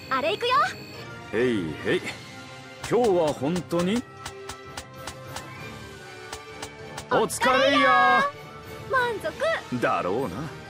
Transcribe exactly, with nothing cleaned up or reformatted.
あれ行くよ。 へいへい。今日は本当にお疲れや。 満足だろうな。